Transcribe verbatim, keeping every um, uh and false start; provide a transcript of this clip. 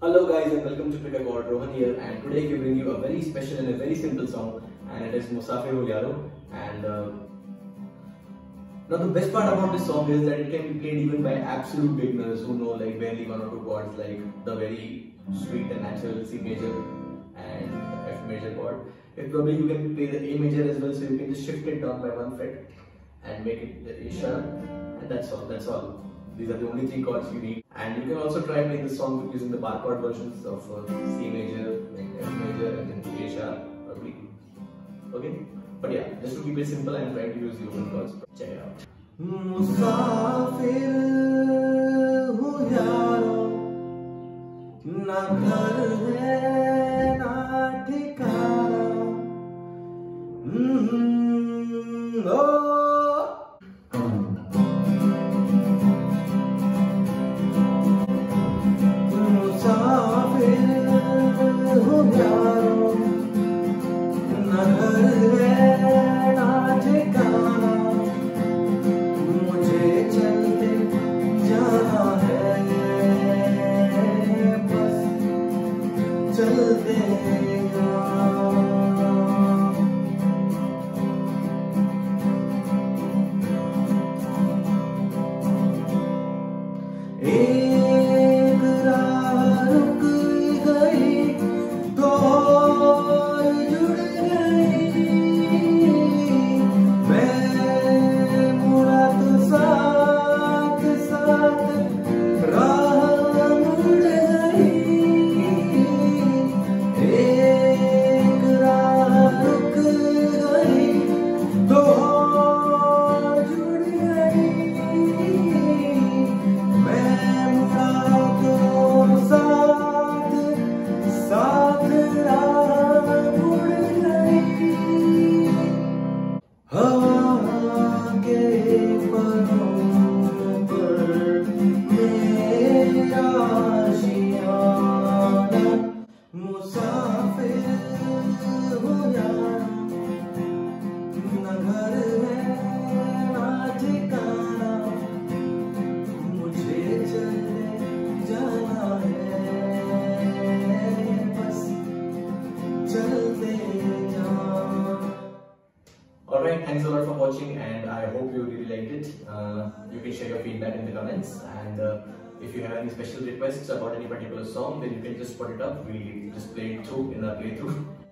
Hello guys and welcome to Pickachord. Rohan here, and today we bring you a very special and a very simple song, and it is Musafir Hoon Yaaron. And uh, now the best part about this song is that it can be played even by absolute beginners who know like barely one or two chords, like the very sweet and natural C major and the F major chord. If probably you can play the A major as well, so you can just shift it down by one fret and make it the A sharp, and that's all. That's all. These are the only three chords you need. And you can also try playing the song using the bar chord versions of uh, C major, like F major, and then A sharp or B. Okay? But yeah, just to keep it simple, I'm trying to use the open chords. Check it out. Musafir Hoon Yaaron, na ghar hai na ठिकाना. Mm-hmm. Oh. Alright, thanks a lot for watching, and I hope you really liked it. Uh, you can share your feedback in the comments, and uh, if you have any special requests about any particular song, then you can just put it up. We just play it through in our playthrough.